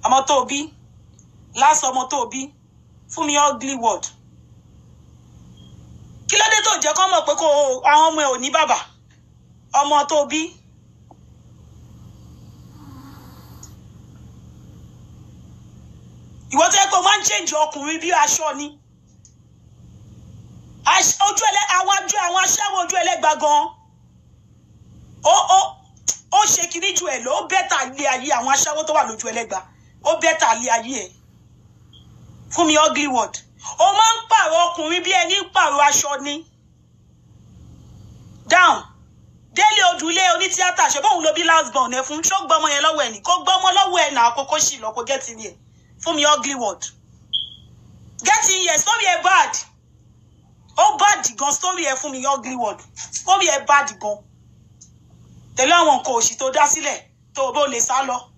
ọmọ tó bí last ọmọ tó bí fún mi ugly word kí ló dé tó jẹ́ kó mọ̀ pé kó àwọn ọmọ ẹ̀ ò ní bàbá ọmọ tó bí ìwọ tẹ́ pé o máa ń change ọkùnrin bí aṣọ ni ojú àwọn aṣẹ́wó ojú ẹlẹ́gba gan ó ṣe kiri ju ẹ̀ lọ ó bẹ́tà lé ayé àwọn aṣẹ́wó tó wà lójú ẹlẹ́gba ó bẹ́tà lé ayé ẹ̀ fún mi ugly word o máa ń pààrọ̀ ọkùnrin bí ẹni pààrọ̀ aṣọ ni down Délé Odùlé onítíátà ṣe bóun ló bí last born ẹ fún ṣó gbọmọ yẹn lọ́wọ́ ẹ̀ ní kó gbọmọ lọ́wọ́ ẹ̀ náà kókó sì lọ kó get in here fún mi ugly word get in here story ẹ bad ó bad gan story ẹ fún mi ugly word story ẹ bad gan tẹ̀lé àwọn nǹkan òṣì tó dá sílẹ̀ tó o bó lè sá lọ